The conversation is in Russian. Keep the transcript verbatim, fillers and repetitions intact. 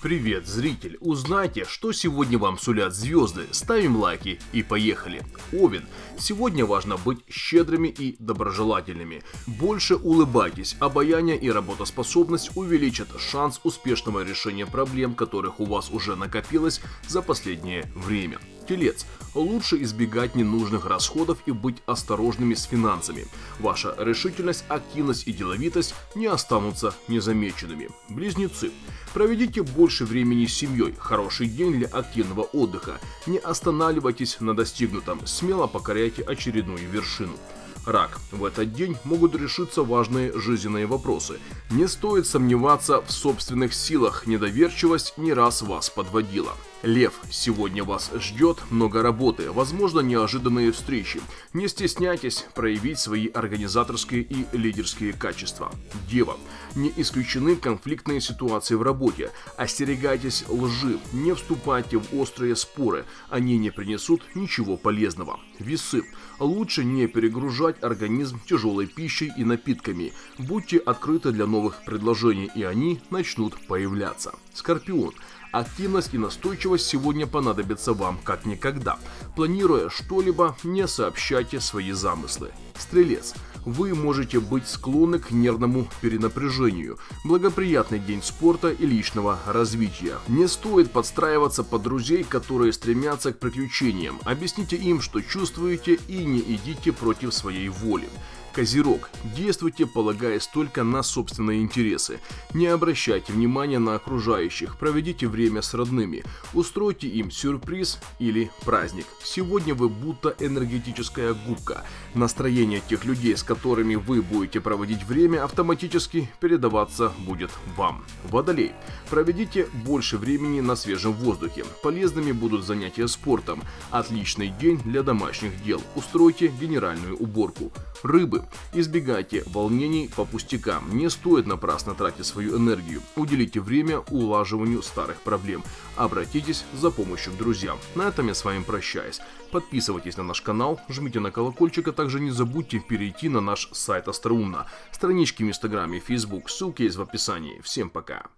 Привет, зритель! Узнайте, что сегодня вам сулят звезды. Ставим лайки и поехали. Овен. Сегодня важно быть щедрыми и доброжелательными. Больше улыбайтесь. Обаяние и работоспособность увеличат шанс успешного решения проблем, которых у вас уже накопилось за последнее время. Телец. Лучше избегать ненужных расходов и быть осторожными с финансами. Ваша решительность, активность и деловитость не останутся незамеченными. Близнецы. Проведите больше времени с семьей. Хороший день для активного отдыха. Не останавливайтесь на достигнутом. Смело покоряйте очередную вершину. Рак. В этот день могут решиться важные жизненные вопросы. Не стоит сомневаться в собственных силах. Недоверчивость не раз вас подводила. Лев. Сегодня вас ждет много работы, возможно, неожиданные встречи. Не стесняйтесь проявить свои организаторские и лидерские качества. Дева. Не исключены конфликтные ситуации в работе. Остерегайтесь лжи, не вступайте в острые споры, они не принесут ничего полезного. Весы. Лучше не перегружать организм тяжелой пищей и напитками. Будьте открыты для новых предложений, и они начнут появляться. Скорпион. Активность и настойчивость сегодня понадобятся вам как никогда. Планируя что-либо, не сообщайте свои замыслы. Стрелец. Вы можете быть склонны к нервному перенапряжению. Благоприятный день спорта и личного развития. Не стоит подстраиваться под друзей, которые стремятся к приключениям. Объясните им, что чувствуете, и не идите против своей воли. Козерог. Действуйте, полагаясь только на собственные интересы. Не обращайте внимания на окружающих. Проведите время с родными. Устройте им сюрприз или праздник. Сегодня вы будто энергетическая губка. Настроение тех людей, с которыми вы будете проводить время, автоматически передаваться будет вам. Водолей. Проведите больше времени на свежем воздухе. Полезными будут занятия спортом. Отличный день для домашних дел. Устройте генеральную уборку. Рыбы. Избегайте волнений по пустякам. Не стоит напрасно тратить свою энергию. Уделите время улаживанию старых проблем. Обратитесь за помощью к друзьям. На этом я с вами прощаюсь. Подписывайтесь на наш канал, жмите на колокольчик, а также не забудьте перейти на наш сайт Остроумно. Странички в Инстаграме, Фейсбук, ссылки есть в описании. Всем пока!